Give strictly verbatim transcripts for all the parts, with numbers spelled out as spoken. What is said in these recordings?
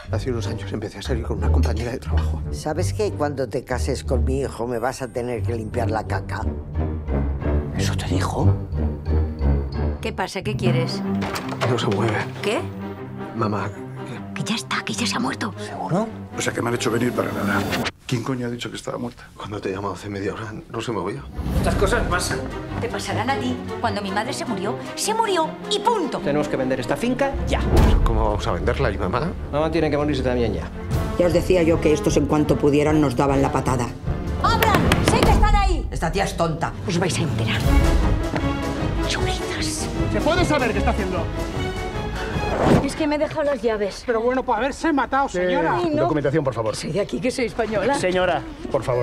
Hace unos años empecé a salir con una compañera de trabajo. ¿Sabes que cuando te cases con mi hijo me vas a tener que limpiar la caca? ¿Eso te dijo? ¿Qué pasa? ¿Qué quieres? No se mueve. ¿Qué? Mamá, Que ya está, que ya se ha muerto. ¿seguro? O sea que me han hecho venir para nada. ¿Quién coño ha dicho que estaba muerta? Cuando te he llamado hace media hora no se movió. Estas cosas pasan. Te pasarán a ti. Cuando mi madre se murió, se murió y punto. Tenemos que vender esta finca ya. ¿Cómo vamos a venderla? ¿Y mamá? Mamá tiene que morirse también ya. Ya os decía yo que estos en cuanto pudieran nos daban la patada. ¡Abran! ¡Sé que están ahí! Esta tía es tonta. Os vais a enterar. Chulizas. ¿Se puede saber qué está haciendo? Es que me he dejado las llaves. Pero bueno, por haberse matado, señora. Ay, no. Documentación, por favor. Soy de aquí, que soy española. Señora, por favor.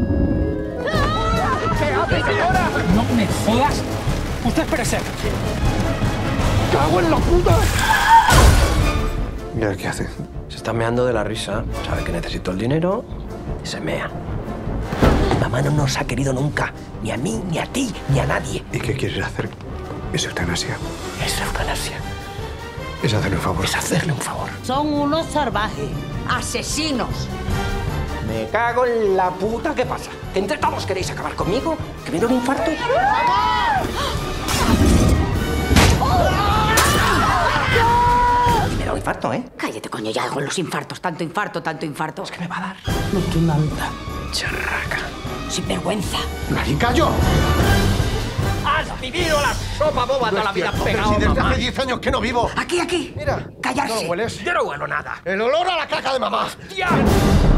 ¿Qué hace, señora? No me jodas. Usted espérese. ¡Cago en la puta! ¿Y ahora qué hace? Se está meando de la risa. Sabe que necesito el dinero y se mea. Mamá no nos ha querido nunca. Ni a mí, ni a ti, ni a nadie. ¿Y qué quieres hacer? Es eutanasia. Es eutanasia. Es hacerle un favor. Es hacerle un favor. Son unos salvajes. ¡Asesinos! Me cago en la puta. ¿Qué pasa? ¿Que entre todos queréis acabar conmigo? ¿Que me da un infarto? Y me da un infarto, ¿eh? Cállate, coño, ya con los infartos. Tanto infarto, tanto infarto. Es que me va a dar. No te manda. Charraca. Sin vergüenza. ¡Maricayo! ¡Has vivido la sopa boba toda la vida Pero pegado, si desde mamá! hace diez años que no vivo. Aquí, aquí. Mira. Callarse. ¿No lo hueles? Yo no huelo nada. El olor a la caca de mamá. ¡Ya!